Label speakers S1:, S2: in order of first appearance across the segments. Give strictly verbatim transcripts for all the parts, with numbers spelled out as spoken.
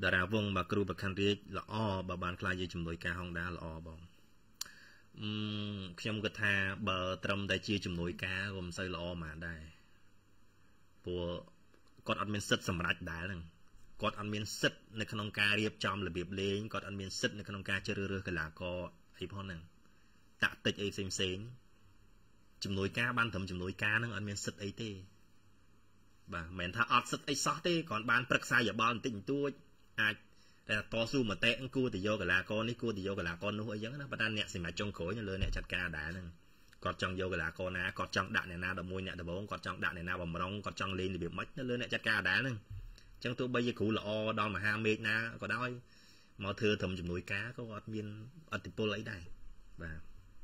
S1: តារាវងបាទគ្រូប្រខណ្ឌរាជល្អបើបានខ្លាចជាជំនួយការ Honda ល្អបងអឺខ្ញុំគិតថាបើត្រឹមតែជាជំនួយការក៏មិនសូវល្អហ្មងដែរព្រោះគាត់អត់មានសិទ្ធិសម្រេចដែរហ្នឹងគាត់អត់មានសិទ្ធិនៅក្នុងការរៀបចំរបៀបលេងគាត់អត់មានសិទ្ធិនៅក្នុងការជ្រើសរើសកីឡាករអីផងហ្នឹងតាក់ទិចអីផ្សេងផ្សេងជំនួយការបានត្រឹមជំនួយការហ្នឹងអត់មានសិទ្ធិអីទេបាទមិនមែនថាអត់សិទ្ធិអីសោះទេគ្រាន់បានប្រឹក្សាយោបល់បន្តិចបន្តួចអាចតែតស៊ូមតិគួរទៅយកកីឡាករនេះគួរទៅយកកីឡាករនោះអីចឹងណាប៉ុន្តែអ្នកសម្រាប់ចុងក្រោយនៅលើអ្នកចាត់ការដែរហ្នឹងគាត់ចង់យកកីឡាករណាគាត់ចង់ដាក់អ្នកណាដល់មួយអ្នកដំបងគាត់ចង់ដាក់អ្នកណាបំរុងគាត់ចង់លេងរបៀបម៉េចនៅលើអ្នកចាត់ការដែរហ្នឹងអញ្ចឹងទោះបីជាគ្រូល្អដល់មហាមេឃណាក៏ដោយមកធ្វើត្រឹមជំនួយការក៏អត់មានអធិពលអីដែរបាទ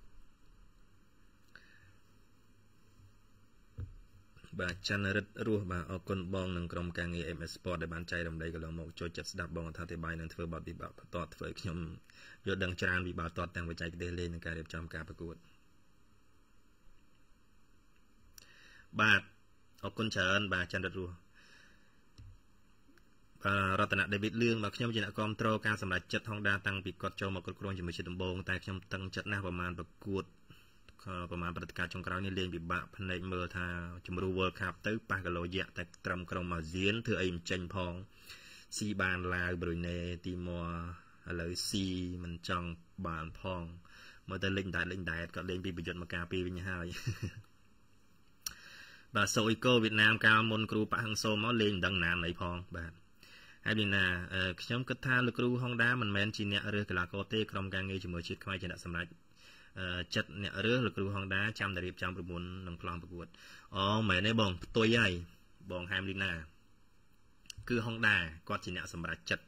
S1: បាទច័ន្ទរិទ្ធរស់បាទអរគុណបងនឹងក្រុមការងារ em ét Sport ដែលបានចែករំលែកកន្លងមកចូលចិត្តស្ដាប់បងអធិប្បាយនឹងធ្វើបទពិបាកបន្តធ្វើឲ្យខ្ញុំយល់ដឹងច្រើនពីបាល់ទាត់ទាំងបច្ចេកទេសលេងនិងការរៀបចំការប្រកួតបាទអរគុណច្រើនបាទច័ន្ទរិទ្ធរស់បាទរតនៈ David លឿងបាទខ្ញុំជាអ្នកគ្រប់គ្រងការសម្រេចចិត្ត Honda តាំងពីគាត់ចូលមកគ្រប់គ្រងជាមួយជាដំបូងតែខ្ញុំតឹងចិត្តណាស់ប្រហែលប្រកួតប្រហែលព្រឹត្តិការណ៍ចុងក្រោយនេះលេងពិបាកភ្នែកមើលថាជំរឿ World Cup ទៅប៉ះគីឡូយៈតែត្រឹមក្រុមអាស៊ានធ្វើអីមិនចេញផងស៊ីបានឡាវប្រូណេទីម៉័រឥឡូវស៊ីមិនចង់បានផងមើលទៅលេងតែលេងតែគាត់លេងពីប្រយុទ្ធមកការពីវិញហើយបាទសូអ៊ីកូវៀតណាមកាលមុនគ្រូប៉ាហឹងសូមកលេងមិនដឹងណានអីផងបាទហើយនេះណាខ្ញុំគិតថាលោកគ្រូ Honda មិនមែនជាអ្នករើសកីឡាករទេក្រុមការងារជាមួយជាតិខ្មែរជាអ្នកសម្រេចចិត្តអ្នករើសលោកគ្រូ Honda ចាំតែរៀបចំប្រពន្ធនឹងប្លង់ប្រកួតអូមែនទេបងផ្ទុយហើយបងហែមលីណាគឺ Honda គាត់ជាអ្នកសម្រេចចិត្ត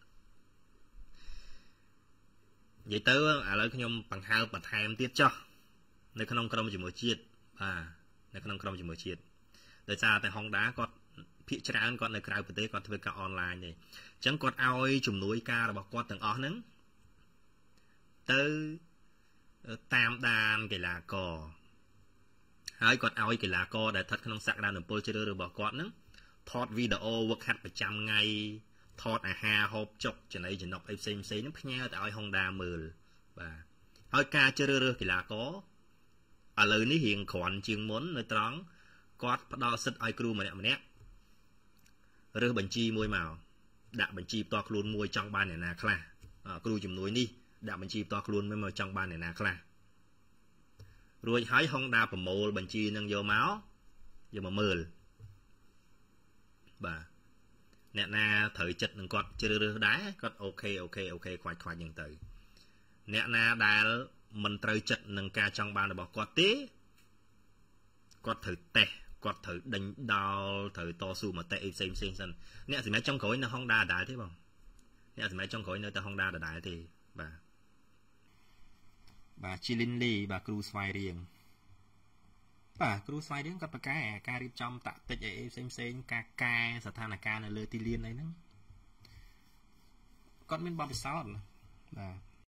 S1: និយាយទៅឥឡូវខ្ញុំបង្ហើបបន្ថែមទៀតចោះនៅក្នុងក្រុមជាមួយជាតិបាទនៅក្នុងក្រុមជាមួយជាតិដោយសារតែ Honda គាត់ភាគច្រើនគាត់នៅក្រៅប្រទេសគាត់ធ្វើការអនឡាញទេអញ្ចឹងគាត់ឲ្យជំនួយការរបស់គាត់ទាំងអស់ហ្នឹងទៅតាមដានកីឡាករហើយគាត់ឲ្យកីឡាករដែលស្ថិតក្នុងសក្តានុពលជ្រើសរើសរបស់គាត់ហ្នឹងថតវីដេអូវឹកហាត់ប្រចាំថ្ងៃថតអាហារហូបចុកចំណីចំណុកអីផ្សេងផ្សេងហ្នឹងផ្ញើទៅឲ្យ Honda មើលបាទហើយការជ្រើសរើសកីឡាករឥឡូវនេះរៀងគ្រាន់ជាងមុននៅត្រង់គាត់ផ្ដល់សិទ្ធិឲ្យគ្រូម្នាក់ម្នាក់រើសបញ្ជីមួយមកដាក់បញ្ជីផ្ទាល់ខ្លួនមួយចង់បានអ្នកណាខ្លះគ្រូជំនួយនេះដាក់បញ្ជីផ្ទាល់ខ្លួនមួយមកចង់បានអ្នកណាខ្លះរួចហើយ Honda ប្រមូលបញ្ជីនឹងយកមកយកមកមើលបាទអ្នកណាត្រូវចិត្តនឹងគាត់ជ្រើសរើសដែរគាត់អូខេអូខេអូខេខ្វាច់ខ្វាច់យ៉ាងទៅអ្នកណាដែលមិនត្រូវចិត្តនឹងការចង់បានរបស់គាត់ទេគាត់ត្រូវតេស្តគាត់ត្រូវដេញដោលត្រូវតស៊ូមតិអីផ្សេងផ្សេងសិនអ្នកសម្រាប់ចុងក្រោយនៅ Honda ដដែលទេបងអ្នកសម្រាប់ចុងក្រោយនៅតែ Honda ដដែលទេបាទបាទជីលីនលីបាទគ្រូស្វាយរៀងបាទគ្រូស្វាយរៀងគាត់ប្រកែការរៀបចំតាក់ទិចអីផ្សេងផ្សេងការកែស្ថានភាពនៅលើទីលានអីហ្នឹងគាត់មានបទពិសោធន៍បាទ